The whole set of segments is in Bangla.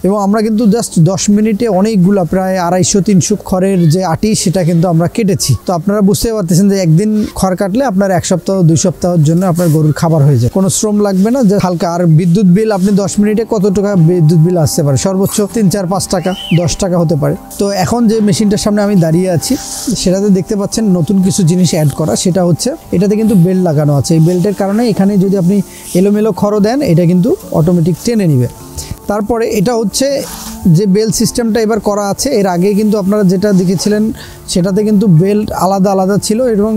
এবং আমরা কিন্তু জাস্ট 10 মিনিটে অনেকগুলো প্রায় 250-300 খড়ের যে আটি সেটা কিন্তু আমরা কেটেছি। তো আপনারা বুঝতে পারতেছেন যে একদিন খড় কাটলে আপনার 1 সপ্তাহ 2 সপ্তাহের জন্য আপনার গরুর খাবার হয়ে যায়, কোনো শ্রম লাগবে না, যে হালকা। আর বিদ্যুৎ বিল আপনি 10 মিনিটে কত টাকা বিদ্যুৎ বিল আসতে পারে? সর্বোচ্চ 3, 4, 5 টাকা, 10 টাকা হতে পারে। তো এখন যে মেশিনটার সামনে আমি দাঁড়িয়ে আছি সেটাতে দেখতে পাচ্ছেন নতুন কিছু জিনিস অ্যাড করা, সেটা হচ্ছে এটাতে কিন্তু বেল্ট লাগানো আছে। এই বেল্টের কারণে এখানে যদি আপনি এলোমেলো খড় দেন এটা কিন্তু অটোমেটিক টেনে নিবে। তারপরে এটা হচ্ছে যে বেল্ট সিস্টেমটা এবার করা আছে, এর আগে কিন্তু আপনারা যেটা দেখেছিলেন সেটাতে কিন্তু বেল্ট আলাদা আলাদা ছিল এবং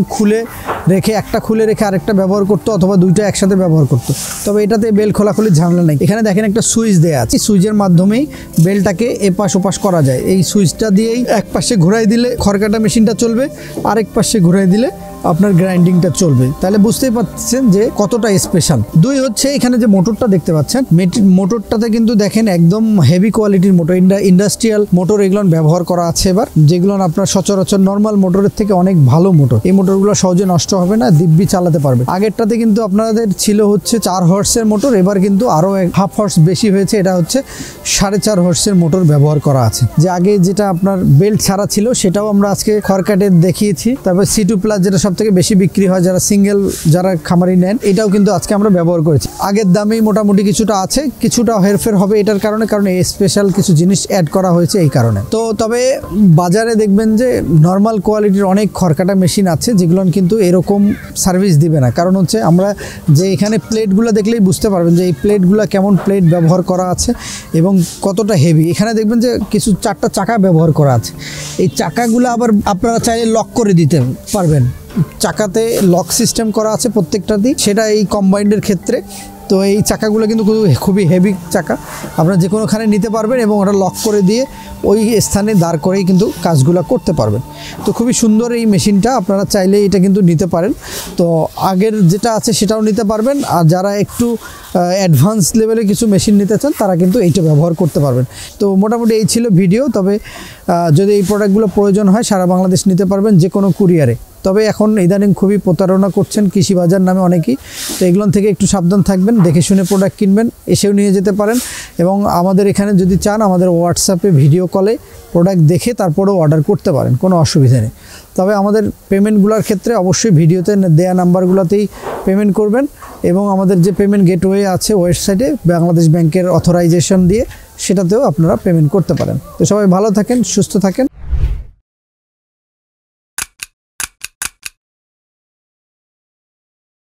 একটা খুলে রেখে আরেকটা ব্যবহার করতো, অথবা দুইটা একসাথে ব্যবহার করতো। তবে এটাতে বেল্ট খোলাখুলি ঝামেলা নেই। এখানে দেখেন একটা সুইচ দেওয়া আছে, সুইচের মাধ্যমেই বেল্টটাকে এপাশ ওপাশ করা যায়। এই সুইচটা দিয়েই এক পাশে ঘুরাই দিলে খড় কাটা মেশিনটা চলবে, আরেক পাশে ঘুরাই দিলে আপনার গ্রাইন্ডিংটা চলবে। তাহলে বুঝতেই পারছেন যে কতটা স্পেশাল। 2 হচ্ছে এখানে যে মোটরটা দেখতে পাচ্ছেন, মোটরটাতে কিন্তু দেখেন একদম হেভি কোয়ালিটির মোটর, ইন্ডাস্ট্রিয়াল মোটর এগুলো ব্যবহার করা আছে এবার, যেগুলো আপনার সচরাচর নর্মাল মোটরের থেকে অনেক ভালো মোটর। এই মোটরগুলো সহজে নষ্ট হবে না, দিব্যি চালাতে পারবে। আগেরটাতে কিন্তু আপনাদের ছিল হচ্ছে 4 হর্সের মোটর, এবার কিন্তু আরো 1/2 হর্স বেশি হয়েছে, এটা হচ্ছে 4.5 হর্সের মোটর ব্যবহার করা আছে। যে আগে যেটা আপনার বেল্ট ছাড়া ছিল সেটাও আমরা আজকে খড় কাটে দেখিয়েছি। তারপর C2+ যেটা সব থেকে বেশি বিক্রি হয়, যারা খামারি নেন, এটাও কিন্তু আজকে আমরা ব্যবহার করেছি। আগের দামেই মোটামুটি কিছুটা আছে, কিছুটা হেরফের হবে এটার কারণে, কারণ এই স্পেশাল কিছু জিনিস অ্যাড করা হয়েছে এই কারণে। তো তবে বাজারে দেখবেন যে নর্মাল কোয়ালিটির অনেক খড় কাটা মেশিন আছে যেগুলো কিন্তু এরকম সার্ভিস দিবে না। কারণ হচ্ছে আমরা যে এখানে প্লেটগুলো দেখলেই বুঝতে পারবেন যে এই প্লেটগুলো কেমন প্লেট ব্যবহার করা আছে এবং কতটা হেভি। এখানে দেখবেন যে কিছু 4টা চাকা ব্যবহার করা আছে। এই চাকাগুলো আবার আপনারা চাইলে লক করে দিতে পারবেন, চাকাতে লক সিস্টেম করা আছে প্রত্যেকটাতেই, সেটা এই কম্বাইন্ডের ক্ষেত্রে। তো এই চাকাগুলো কিন্তু খুবই হেভি চাকা, আপনারা যে কোনোখানে নিতে পারবেন এবং ওটা লক করে দিয়ে ওই স্থানে দাঁড় করেই কিন্তু কাজগুলো করতে পারবেন। তো খুবই সুন্দর এই মেশিনটা, আপনারা চাইলে এটা কিন্তু নিতে পারেন। তো আগের যেটা আছে সেটাও নিতে পারবেন, আর যারা একটু অ্যাডভান্স লেভেলে কিছু মেশিন নিতে চান তারা কিন্তু এইটা ব্যবহার করতে পারবেন। তো মোটামুটি এই ছিল ভিডিও। তবে যদি এই প্রোডাক্টগুলো প্রয়োজন হয় সারা বাংলাদেশ নিতে পারবেন যে কোনো কুরিয়ারে। তবে এখন ইদানিং খুবই প্রতারণা করছেন কৃষি বাজার নামে অনেকেই, তো এগুলো থেকে একটু সাবধান থাকবেন, দেখে শুনে প্রোডাক্ট কিনবেন, এসেও নিয়ে যেতে পারেন। এবং আমাদের এখানে যদি চান আমাদের হোয়াটসঅ্যাপে ভিডিও কলে প্রোডাক্ট দেখে তারপরেও অর্ডার করতে পারেন, কোনো অসুবিধা নেই। তবে আমাদের পেমেন্টগুলোর ক্ষেত্রে অবশ্যই ভিডিওতে দেয়া নাম্বারগুলোতেই পেমেন্ট করবেন, এবং আমাদের যে পেমেন্ট গেটওয়ে আছে ওয়েবসাইটে বাংলাদেশ ব্যাংকের অথরাইজেশন দিয়ে সেটাতেও আপনারা পেমেন্ট করতে পারেন। তো সবাই ভালো থাকেন, সুস্থ থাকেন।